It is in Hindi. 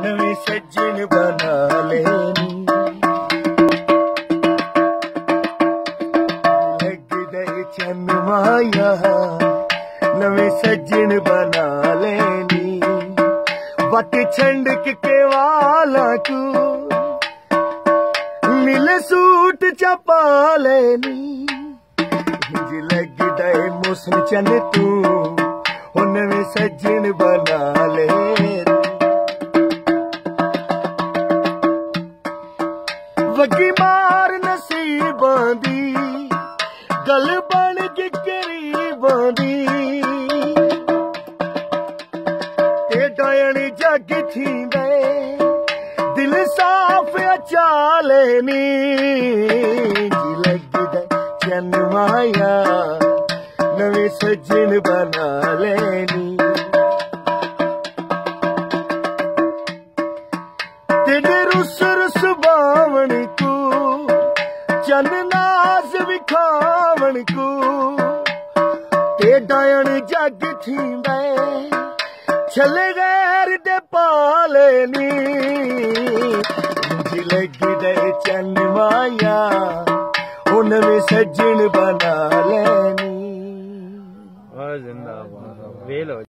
नवी सज्जन बना लेनी लग गए चन माया नवे सज्जन बना लेनी वट छंडक के वाला तू मिले सूट चपा लेनी लग गए मुसन चन तू नवे सज्जन बना ले वगी मार नसीबां दी गल बन के गरीबां दी ते डायनी जग थींदे दिल साफ अचा लेनी लग दे चन माया नवे सज्जन बना लेनी तेरे रुस रुस बावण को चन नाज विखावण को ते डायन जग थींदे छले गैर दे पालेनी लग दे चन माया नवे सज्जन बना लेनी। जिंदाबाद वेल हो।